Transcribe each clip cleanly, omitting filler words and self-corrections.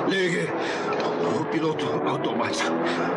Ligue o piloto automático.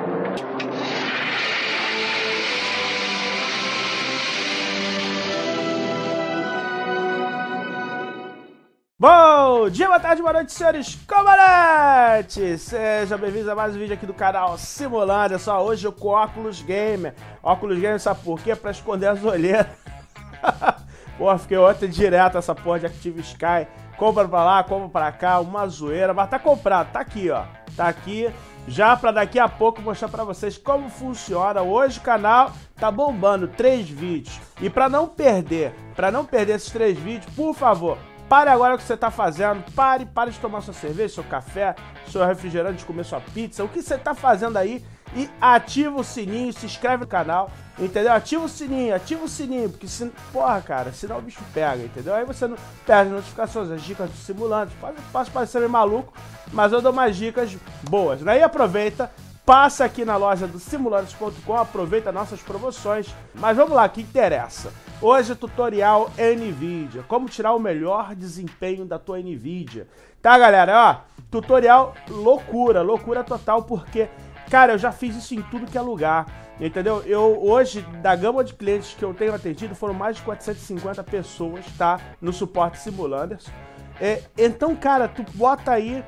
Bom dia, boa tarde, boa noite, senhores comandantes! Sejam bem-vindos a mais um vídeo aqui do canal Simulando. Só hoje eu com óculos gamer. Óculos gamer, sabe por quê? Pra esconder as olheiras. Porra, fiquei ontem direto essa porra de Active Sky. Compra pra lá, compra pra cá, uma zoeira. Mas tá comprado, tá aqui, ó. Tá aqui, já pra daqui a pouco mostrar pra vocês como funciona. Hoje o canal tá bombando 3 vídeos. E pra não perder esses 3 vídeos, por favor, pare agora o que você tá fazendo, pare de tomar sua cerveja, seu café, seu refrigerante, de comer sua pizza, o que você tá fazendo aí e ativa o sininho, se inscreve no canal, entendeu? Ativa o sininho, porque porra, cara, senão o bicho pega, entendeu? Aí você não perde notificações, as dicas do Simulante, posso parecer meio maluco, mas eu dou umas dicas boas, né? E aproveita, passa aqui na loja do simulantes.com, aproveita nossas promoções, mas vamos lá, o que interessa? Hoje tutorial NVIDIA, como tirar o melhor desempenho da tua NVIDIA. Tá, galera? Ó, tutorial loucura total, porque, cara, eu já fiz isso em tudo que é lugar, entendeu? Hoje, da gama de clientes que eu tenho atendido, foram mais de 450 pessoas, tá? No suporte Simulanders. Então, cara, tu bota aí,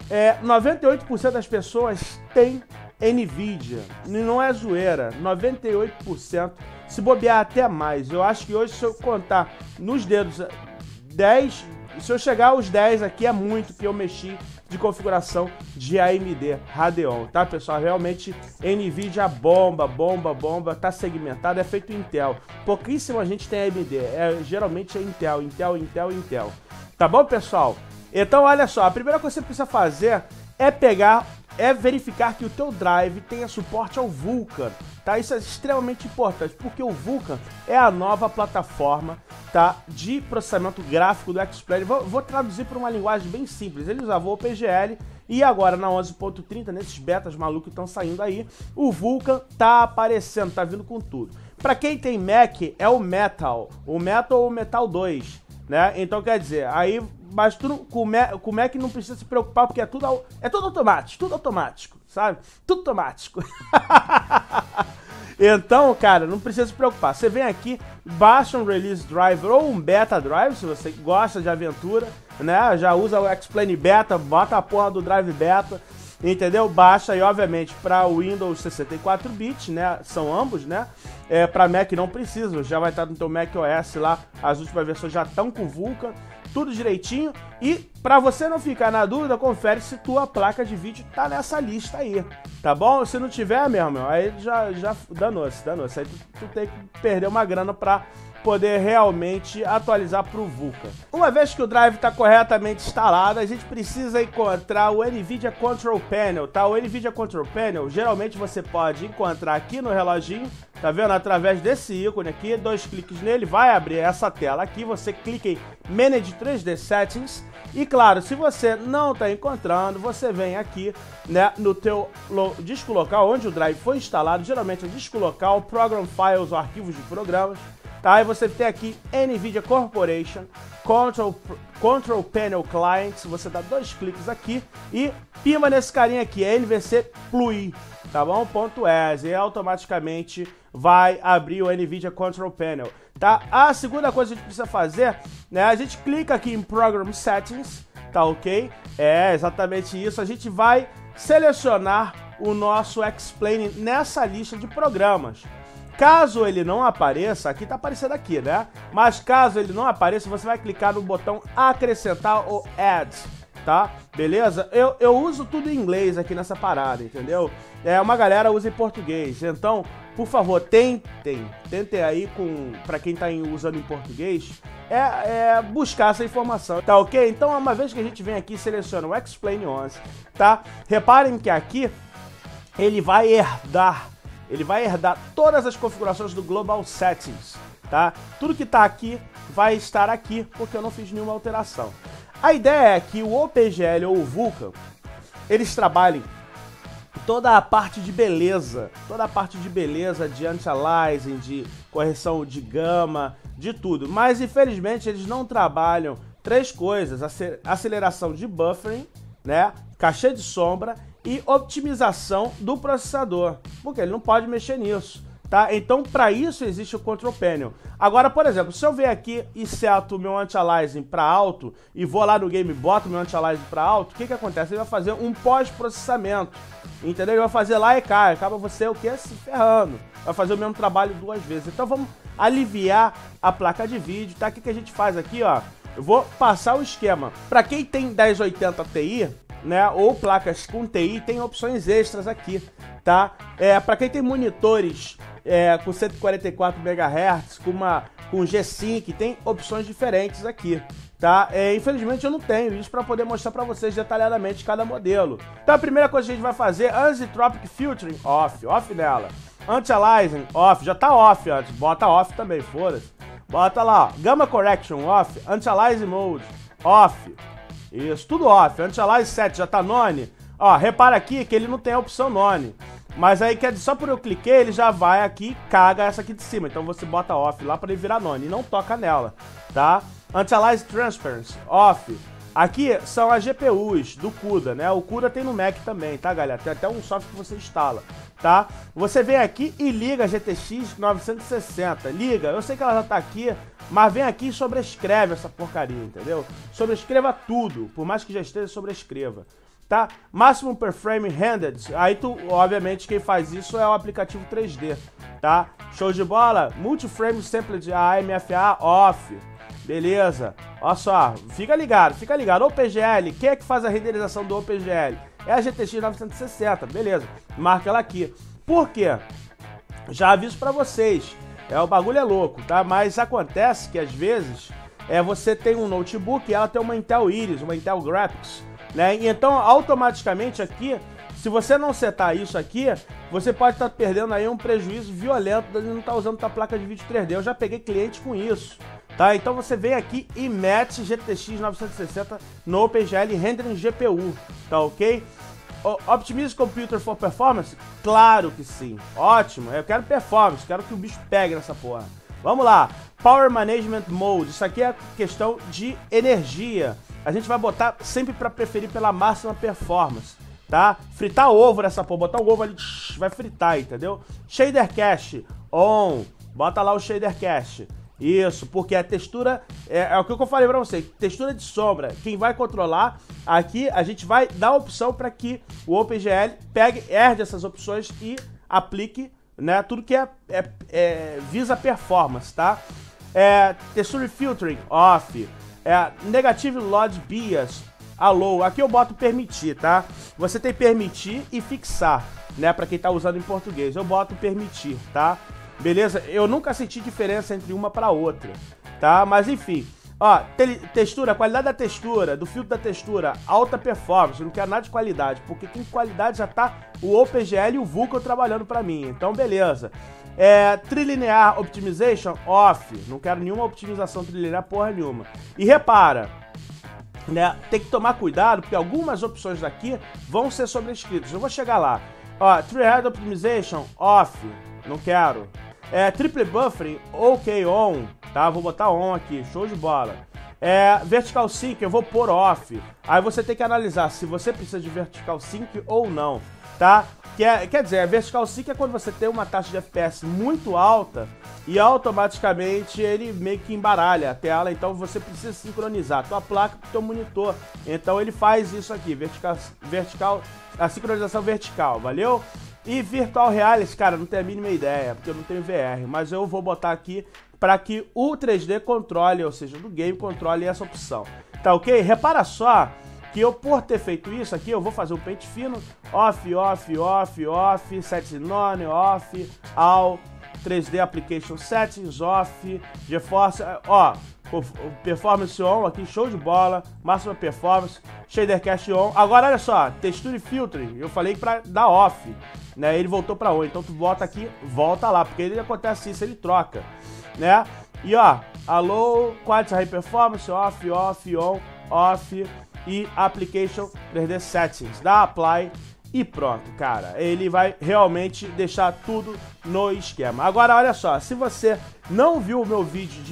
98% das pessoas tem NVIDIA, não é zoeira, 98%, se bobear até mais. Eu acho que hoje, se eu contar nos dedos 10, se eu chegar aos 10 aqui, é muito que eu mexi de configuração de AMD Radeon, tá, pessoal? Realmente, NVIDIA bomba, tá segmentado, é feito Intel. Pouquíssima gente tem AMD, geralmente é Intel. Tá bom, pessoal? Então, olha só, a primeira coisa que você precisa fazer é verificar que o teu drive tenha suporte ao Vulkan, tá? Isso é extremamente importante, porque o Vulkan é a nova plataforma, tá, de processamento gráfico do X-Plane. Vou traduzir para uma linguagem bem simples. Ele usava o OpenGL e agora na 11.30, nesses betas malucos que estão saindo aí, o Vulkan tá aparecendo, tá vindo com tudo. Para quem tem Mac, é o Metal ou o Metal 2, né? Então, quer dizer, aí... Mas com o Mac não precisa se preocupar, porque é tudo automático, sabe? Tudo automático. Então, cara, não precisa se preocupar. Você vem aqui, baixa um Release Driver ou um Beta Drive, se você gosta de aventura, né? Já usa o X-Plane Beta, bota a porra do Drive Beta, entendeu? Baixa aí, obviamente, para o Windows 64-bit, né? São ambos, né? Para Mac não precisa, já vai estar no teu Mac OS lá, as últimas versões já estão com Vulkan, tudo direitinho. E para você não ficar na dúvida, confere se tua placa de vídeo tá nessa lista aí, tá bom? Se não tiver mesmo, aí já danou-se. Aí tu tem que perder uma grana para poder realmente atualizar para o Vulkan. Uma vez que o drive está corretamente instalado, a gente precisa encontrar o NVIDIA Control Panel, tá? O NVIDIA Control Panel, geralmente você pode encontrar aqui no reloginho, tá vendo? Através desse ícone aqui, 2 cliques nele, vai abrir essa tela aqui, você clica em Manage 3D Settings, e claro, se você não está encontrando, você vem aqui, né, no teu disco local, onde o drive foi instalado, geralmente é disco local, Program Files ou arquivos de programas, tá? Aí você tem aqui NVIDIA Corporation, Control Panel Clients, você dá 2 cliques aqui e pima nesse carinha aqui, NVC Plui, tá bom? .es, e automaticamente vai abrir o NVIDIA Control Panel, tá? A segunda coisa que a gente precisa fazer, né, a gente clica aqui em Program Settings, tá ok? É exatamente isso, a gente vai selecionar o nosso X-Plane nessa lista de programas. Caso ele não apareça, aqui tá aparecendo aqui, né? Mas caso ele não apareça, você vai clicar no botão acrescentar ou add, tá? Beleza? Eu uso tudo em inglês aqui nessa parada, entendeu? Uma galera usa em português, então, por favor, tentem aí, pra quem tá usando em português, buscar essa informação, tá ok? Então, uma vez que a gente vem aqui e seleciona o X-Plane 11, tá? Reparem que aqui ele vai herdar todas as configurações do Global Settings, tá? Tudo que tá aqui vai estar aqui, porque eu não fiz nenhuma alteração. A ideia é que o OpenGL ou o Vulkan, eles trabalhem toda a parte de beleza, de anti-aliasing, de correção de gama, de tudo. Mas, infelizmente, eles não trabalham 3 coisas: aceleração de buffering, né? cachê de sombra e otimização do processador, porque ele não pode mexer nisso, tá? Então, para isso existe o Control Panel. Agora, por exemplo, se eu vier aqui e seto o meu anti-aliasing para alto e vou lá no game e boto o meu anti-aliasing para alto, o que que acontece? Ele vai fazer um pós-processamento, entendeu? Ele vai fazer lá e cá, acaba você o quê? Se ferrando. Vai fazer o mesmo trabalho 2 vezes. Então, vamos aliviar a placa de vídeo, tá? O que que a gente faz aqui, ó? Eu vou passar o esquema. Para quem tem 1080 Ti, né, ou placas com TI, tem opções extras aqui, tá? Para quem tem monitores com 144 MHz, com G-Sync, tem opções diferentes aqui, tá? Infelizmente eu não tenho isso para poder mostrar para vocês detalhadamente cada modelo. Então a primeira coisa que a gente vai fazer, Anisotropic Filtering, off nela. Anti-aliasing, off, já tá off antes, bota off também, foda-se. Bota lá, ó, Gamma Correction, off, Anti-aliasing Mode, off. Isso, tudo off. Anti-aliasing 7 já tá none. Ó, repara aqui que ele não tem a opção none. Mas aí, só por eu cliquei, ele já vai aqui e caga essa aqui de cima. Então você bota off lá pra ele virar none e não toca nela, tá? Anti-aliasing Transparency, off. Aqui são as GPUs do CUDA, né? O CUDA tem no Mac também, tá, galera? Tem até um software que você instala, tá? Você vem aqui e liga a GTX 960. Liga, eu sei que ela já tá aqui, mas vem aqui e sobrescreve essa porcaria, entendeu? Sobrescreva tudo, por mais que já esteja, sobrescreva, tá? Maximum per frame rendered, aí tu, obviamente, quem faz isso é o aplicativo 3D, tá? Show de bola? Multiframe Sampled AMFA off. Beleza, olha só, fica ligado, OpenGL, quem é que faz a renderização do OpenGL? É a GTX 960, beleza, marca ela aqui. Por quê? Já aviso pra vocês, o bagulho é louco, tá? Mas acontece que às vezes você tem um notebook e ela tem uma Intel Iris, uma Intel Graphics, né? E então automaticamente aqui, se você não setar isso aqui, você pode estar perdendo aí um prejuízo violento de não estar usando a placa de vídeo 3D. Eu já peguei cliente com isso, tá? Então você vem aqui e mete GTX 960 no OpenGL Rendering GPU, tá ok? Optimize Computer for Performance? Claro que sim, ótimo, eu quero performance, quero que o bicho pegue nessa porra. Vamos lá, Power Management Mode, isso aqui é questão de energia. A gente vai botar sempre para preferir pela máxima performance, tá? Fritar ovo nessa porra, botar o ovo ali, vai fritar, entendeu? Shader Cache on, bota lá o Shader Cache. Isso, porque a textura, é o que eu falei pra você, textura de sombra, quem vai controlar, aqui a gente vai dar a opção para que o OpenGL herde essas opções e aplique, né, tudo que visa performance, tá? Texture Filtering, off. Negative Load Bias, allow. Aqui eu boto permitir, tá? Você tem permitir e fixar, né, pra quem tá usando em português. Eu boto permitir, tá? Beleza? Eu nunca senti diferença entre uma para outra, tá? Mas enfim, ó, textura, qualidade da textura, do filtro da textura, alta performance, não quero nada de qualidade, porque com qualidade já tá o OpenGL e o Vulkan trabalhando para mim, então beleza. Trilinear Optimization, off, não quero nenhuma optimização trilinear, porra nenhuma. E repara, né, tem que tomar cuidado, porque algumas opções daqui vão ser sobrescritas, eu vou chegar lá. Ó, Tree-Head Optimization, off, não quero. Triple Buffering, OK on, tá? Vou botar on aqui, show de bola. Vertical Sync, eu vou pôr off. Aí você tem que analisar se você precisa de Vertical Sync ou não, tá? Quer dizer, Vertical Sync é quando você tem uma taxa de FPS muito alta e automaticamente ele meio que embaralha a tela, então você precisa sincronizar a tua placa com o teu monitor. Então ele faz isso aqui, a sincronização vertical, valeu? E Virtual Reality, cara, não tenho a mínima ideia, porque eu não tenho VR, mas eu vou botar aqui para que o 3D controle, ou seja, do game controle essa opção, tá ok? Repara só que eu, por ter feito isso aqui, eu vou fazer um pente fino, off, off, off, off, set none, off, all, 3D Application Settings, off, GeForce, ó, Performance on aqui, show de bola, máxima performance, Shader Cache on. Agora olha só, Texture Filtering, eu falei pra dar off, né, ele voltou pra on, então tu volta aqui, volta lá, porque ele acontece isso, ele troca, né, e ó, allow, Quality High Performance, off, off, on, off, e Application 3D Settings, dá Apply e pronto, cara, ele vai realmente deixar tudo no esquema. Agora olha só, se você não viu o meu vídeo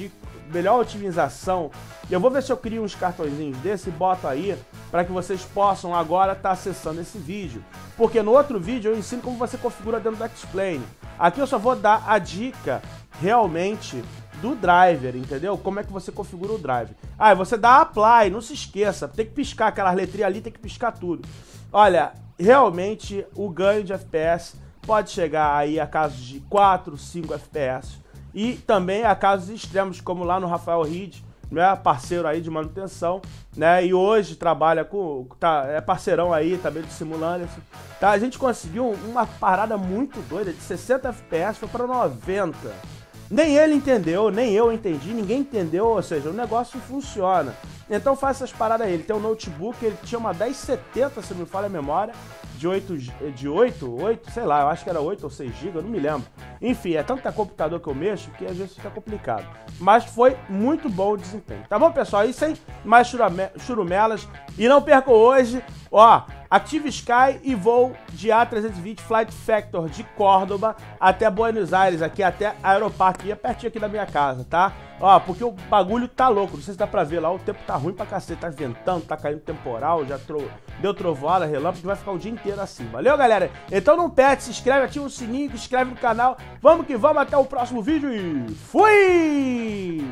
melhor otimização. Eu vou ver se eu crio uns cartõezinhos desse e boto aí para que vocês possam agora estar acessando esse vídeo. Porque no outro vídeo eu ensino como você configura dentro do X-Plane. Aqui eu só vou dar a dica realmente do driver, entendeu? Como é que você configura o driver. Ah, você dá apply, não se esqueça, tem que piscar aquelas letrinhas ali, tem que piscar tudo. Olha, realmente o ganho de FPS pode chegar aí a casos de 4, 5 FPS e também a casos extremos, como lá no Rafael Reed, né, parceiro aí de manutenção, né, e hoje trabalha com, é parceirão aí também de Simulando, tá? A gente conseguiu uma parada muito doida, de 60 FPS foi para 90. Nem ele entendeu, nem eu entendi, ninguém entendeu, ou seja, o negócio funciona. Então faça essas paradas aí. Ele tem um notebook, ele tinha uma 1070, se não me falha a memória, de 8, sei lá, eu acho que era 8 ou 6 GB, eu não me lembro. Enfim, é tanto computador que eu mexo que às vezes fica complicado. Mas foi muito bom o desempenho. Tá bom, pessoal? E sem mais churumelas. E não percam hoje, ó, Active Sky e voo de A320 Flight Factor de Córdoba até Buenos Aires, aqui até Aeroparque, é pertinho aqui da minha casa, tá? Ó, porque o bagulho tá louco, não sei se dá pra ver lá, o tempo tá ruim pra cacete, tá ventando, tá caindo temporal, já deu trovoada, relâmpago, vai ficar o dia inteiro assim. Valeu, galera? Então não perde, se inscreve, ativa o sininho, inscreve no canal. Vamos que vamos, até o próximo vídeo e fui!